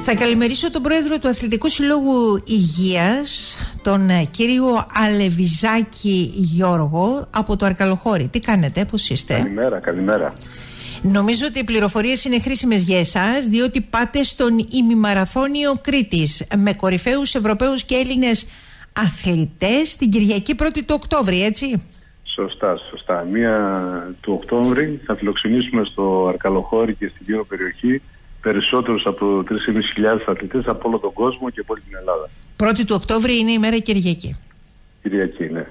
Θα καλημερίσω τον πρόεδρο του Αθλητικού Συλλόγου Υγείας, τον κύριο Αλεβιζάκη Γιώργο από το Αρκαλοχώρι. Τι κάνετε, πώς είστε? Καλημέρα. Νομίζω ότι οι πληροφορίες είναι χρήσιμες για εσάς, διότι πάτε στον ημιμαραθώνιο Κρήτης με κορυφαίους Ευρωπαίους και Έλληνες αθλητές την Κυριακή 1η του Οκτώβρη, έτσι? Σωστά. 1 του Οκτώβρη θα φιλοξενήσουμε στο Αρκαλοχώρι και στην γύρω περιοχή περισσότερους από 3.500 αθλητές από όλο τον κόσμο και από όλη την Ελλάδα. 1η του Οκτώβρη είναι η μέρα Κυριακή. Κυριακή, ναι.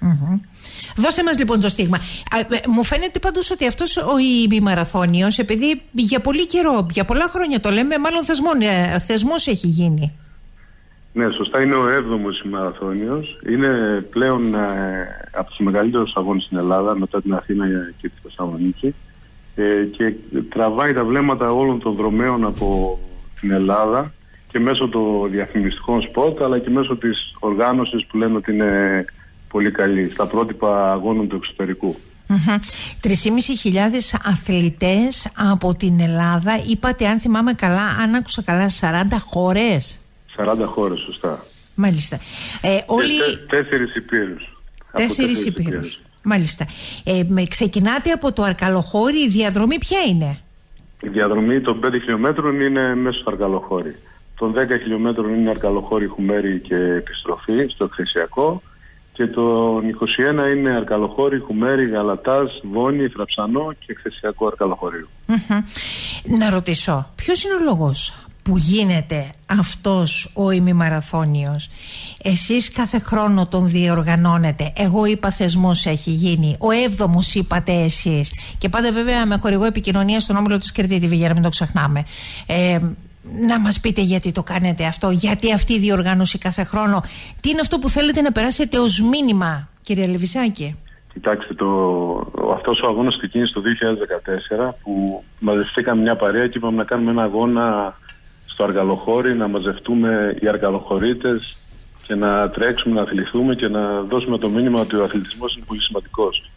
Δώστε μας λοιπόν το στίγμα. Μου φαίνεται πάντως ότι αυτός ο ημιμαραθώνιος, επειδή για πολύ καιρό, για πολλά χρόνια το λέμε, μάλλον θεσμός έχει γίνει. Ναι, σωστά, είναι ο 7ος ημιμαραθώνιος. Είναι πλέον από τους μεγαλύτερους αγώνες στην Ελλάδα, μετά την Αθήνα και τη Θεσσαλονίκη, και τραβάει τα βλέμματα όλων των δρομέων από την Ελλάδα και μέσω των διαφημιστικών σποτ, αλλά και μέσω της οργάνωσης που λένε ότι είναι πολύ καλή, στα πρότυπα αγώνων του εξωτερικού. 3.500 αθλητές από την Ελλάδα, είπατε, αν θυμάμαι καλά, αν άκουσα καλά, 40 χώρες. 40 χώρες, σωστά. Μάλιστα. Όλοι... 4 υπήρους. 4 υπήρους. Μάλιστα. Ξεκινάτε από το Αρκαλοχώρι, η διαδρομή ποια είναι? Η διαδρομή των 5 χιλιόμετρων είναι μέσα στο Αρκαλοχώρι. Των 10 χιλιόμετρων είναι Αρκαλοχώρι, Χουμέρι και επιστροφή στο Εκθεσιακό. Και των 21 είναι Αρκαλοχώρι, Χουμέρι, Γαλατάς, Βόνη, Θραψανό και Εκθεσιακό Αρκαλοχωρίου. Να ρωτήσω, ποιος είναι ο λόγος που γίνεται αυτός ο ημιμαραθώνιος? Εσείς κάθε χρόνο τον διοργανώνετε. Εγώ είπα θεσμός έχει γίνει. Ο 7ος είπατε εσείς. Και πάντα βέβαια με χορηγό επικοινωνία στον όμιλο της Κρήτη TV, για να μην το ξεχνάμε. Να μας πείτε γιατί το κάνετε αυτό, γιατί αυτή η διοργάνωση κάθε χρόνο, τι είναι αυτό που θέλετε να περάσετε ως μήνυμα, κύριε Αλεβιζάκη? Κοιτάξτε, αυτός ο αγώνας ξεκίνησε το 2014, που μαζευτήκαμε μια παρέα και είπαμε να κάνουμε ένα αγώνα στο Αρκαλοχώρι, να μαζευτούμε οι Αρκαλοχωρίτες και να τρέξουμε, να αθληθούμε και να δώσουμε το μήνυμα ότι ο αθλητισμός είναι πολύ σημαντικός.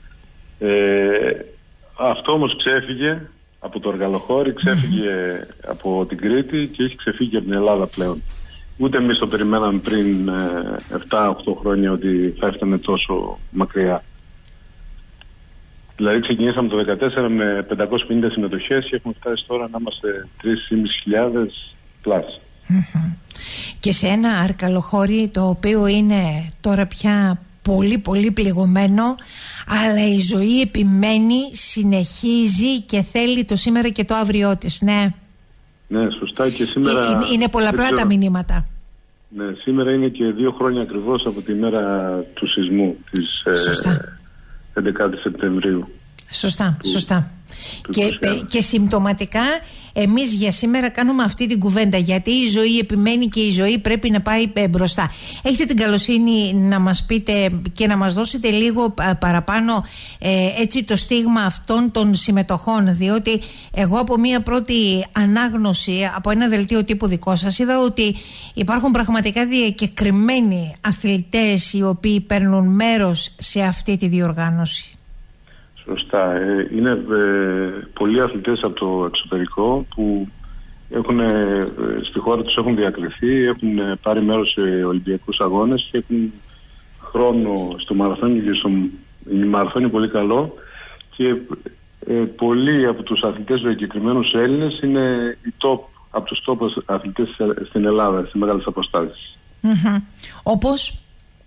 Αυτό όμως ξέφυγε από το Αρκαλοχώρι, ξέφυγε από την Κρήτη και έχει ξεφύγει από την Ελλάδα πλέον. Ούτε εμείς το περιμέναμε πριν 7-8 χρόνια ότι θα έφτανε τόσο μακριά. Δηλαδή ξεκινήσαμε το 2014 με 550 συμμετοχές και έχουμε φτάσει τώρα να είμαστε 3.500 πλάς. Και σε ένα Αρκαλοχώρι το οποίο είναι τώρα πια πολύ πολύ πληγωμένο, αλλά η ζωή επιμένει, συνεχίζει και θέλει το σήμερα και το αύριό της, ναι. Ναι, σωστά, και σήμερα... Είναι πολλαπλά τα μηνύματα. Ναι, σήμερα είναι και 2 χρόνια ακριβώς από τη μέρα του σεισμού της 11 Σεπτεμβρίου. Σωστά. Και συμπτωματικά εμείς για σήμερα κάνουμε αυτή την κουβέντα, γιατί η ζωή επιμένει και η ζωή πρέπει να πάει μπροστά. Έχετε την καλοσύνη να μας πείτε και να μας δώσετε λίγο παραπάνω έτσι το στίγμα αυτών των συμμετοχών, διότι εγώ από μία πρώτη ανάγνωση από ένα δελτίο τύπου δικό σας είδα ότι υπάρχουν πραγματικά διακεκριμένοι αθλητές οι οποίοι παίρνουν μέρος σε αυτή τη διοργάνωση. Σωστά. Είναι πολλοί αθλητές από το εξωτερικό που στη χώρα τους έχουν διακριθεί, έχουν πάρει μέρος σε Ολυμπιακούς αγώνες και έχουν χρόνο στο μαραθώνιο και στο μαραθώνιο πολύ καλό, και πολλοί από τους αθλητές διακεκριμένους Έλληνες είναι από τους top αθλητές στην Ελλάδα, σε μεγάλες αποστάσεις. Όπως?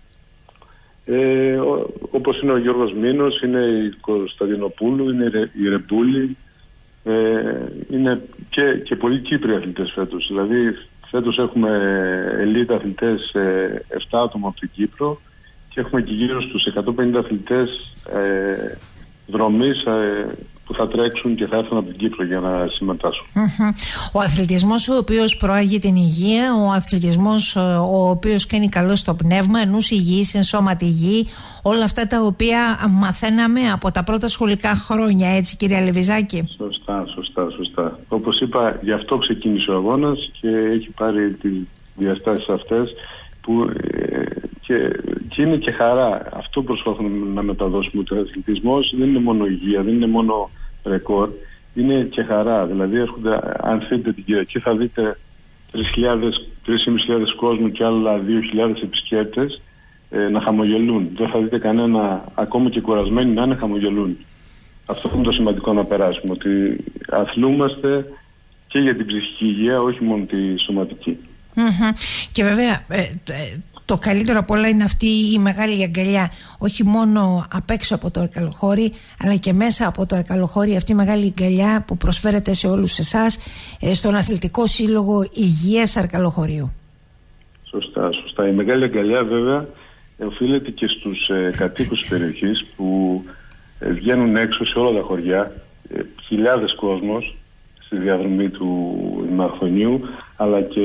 Όπως είναι ο Γιώργος Μήνος, είναι η Κωνσταντινοπούλου, είναι η Ρεμπούλη, είναι και πολλοί Κύπροι αθλητές φέτος. Δηλαδή φέτος έχουμε ελίτ αθλητές 7 άτομα από την Κύπρο και έχουμε και γύρω στους 150 αθλητές δρομής που θα τρέξουν και θα έρθουν από την Κύπρο για να συμμετάσχουν. Ο αθλητισμός ο οποίος προάγει την υγεία, ο αθλητισμός ο οποίος κάνει καλό στο πνεύμα, νους υγιής, εν σώματι υγιή, όλα αυτά τα οποία μαθαίναμε από τα πρώτα σχολικά χρόνια, έτσι κύριε Αλεβιζάκη? Σωστά. Όπως είπα, γι' αυτό ξεκίνησε ο αγώνας και έχει πάρει τις διαστάσεις αυτές που και είναι και χαρά. Αυτό προσπαθούμε να μεταδώσουμε. Ο αθλητισμός δεν είναι μόνο υγεία, δεν είναι μόνο ρεκόρ, είναι και χαρά. Δηλαδή έρχονται, αν θέλετε την Κυριακή θα δείτε 3.500 κόσμου και άλλα 2.000 επισκέπτες να χαμογελούν. Δεν θα δείτε κανένα, ακόμα και κουρασμένοι να είναι, χαμογελούν. Αυτό είναι το σημαντικό να περάσουμε, ότι αθλούμαστε και για την ψυχική υγεία, όχι μόνο τη σωματική. Και βέβαια το καλύτερο απ' όλα είναι αυτή η μεγάλη αγκαλιά, όχι μόνο απ' έξω από το Αρκαλοχώρι, αλλά και μέσα από το Αρκαλοχώρι, αυτή η μεγάλη αγκαλιά που προσφέρεται σε όλους εσάς στον Αθλητικό Σύλλογο Υγείας Αρκαλοχωρίου. Σωστά. Η μεγάλη αγκαλιά βέβαια οφείλεται και στους κατοίκους της περιοχής που βγαίνουν έξω σε όλα τα χωριά, χιλιάδες κόσμος στη διαδρομή του Ημαρχονίου, αλλά και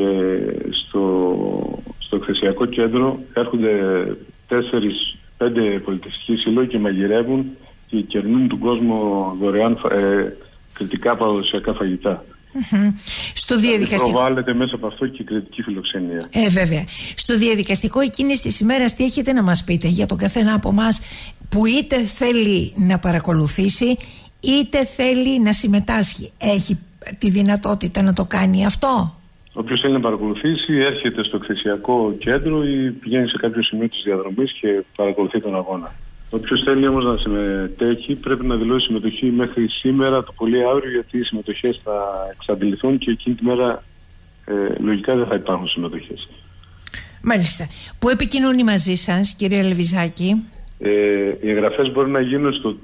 στο εκθεσιακό κέντρο έρχονται 4-5 πολιτιστικοί σύλλογοι και μαγειρεύουν και κερνούν τον κόσμο δωρεάν κριτικά παραδοσιακά φαγητά. Στο διαδικαστικό. Προβάλλεται μέσα από αυτό και η κριτική φιλοξενία. Βέβαια. Στο διαδικαστικό εκείνης της ημέρας τι έχετε να μας πείτε για τον καθένα από εμάς που είτε θέλει να παρακολουθήσει είτε θέλει να συμμετάσχει? Έχει τη δυνατότητα να το κάνει αυτό? Όποιος θέλει να παρακολουθήσει έρχεται στο εκθεσιακό κέντρο ή πηγαίνει σε κάποιο σημείο της διαδρομής και παρακολουθεί τον αγώνα. Όποιος θέλει όμως να συμμετέχει πρέπει να δηλώσει συμμετοχή μέχρι σήμερα, το πολύ αύριο, γιατί οι συμμετοχές θα εξαντληθούν και εκείνη τη μέρα λογικά δεν θα υπάρχουν συμμετοχές. Μάλιστα. Πού επικοινωνεί μαζί σας, κύριε Λεβιζάκη? Οι εγγραφές μπορεί να γίνουν στο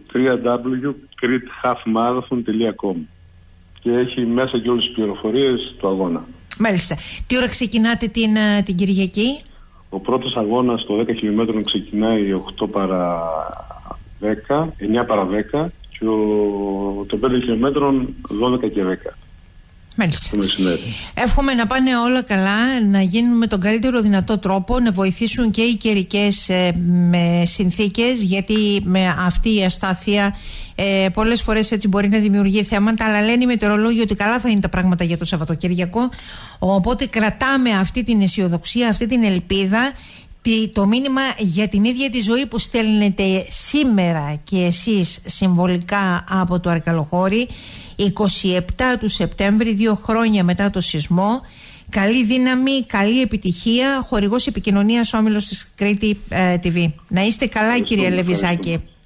www.crete.halfmarathon.com και έχει μέσα και όλες τις πληροφορίες του αγώνα. Μάλιστα. Τι ώρα ξεκινάτε την Κυριακή? Ο πρώτος αγώνας στο 10 χιλιόμετρων ξεκινάει 8 παρά 10, 9 παρά 10 και το 5 χιλιόμετρων 12 και 10. Μάλιστα. Εύχομαι να πάνε όλα καλά, να γίνουν με τον καλύτερο δυνατό τρόπο, να βοηθήσουν και οι καιρικές συνθήκες, γιατί με αυτή η αστάθεια πολλές φορές έτσι μπορεί να δημιουργεί θέματα, αλλά λένε οι μετεωρολόγοι ότι καλά θα είναι τα πράγματα για το Σαββατοκύριακο, οπότε κρατάμε αυτή την αισιοδοξία, αυτή την ελπίδα, το μήνυμα για την ίδια τη ζωή που στέλνετε σήμερα και εσείς συμβολικά από το Αρκαλοχώρι, 27 του Σεπτέμβρη, 2 χρόνια μετά το σεισμό. Καλή δύναμη, καλή επιτυχία. Χορηγός επικοινωνίας, Όμιλος της Κρήτη TV. Να είστε καλά, κύριε Λεβιζάκη.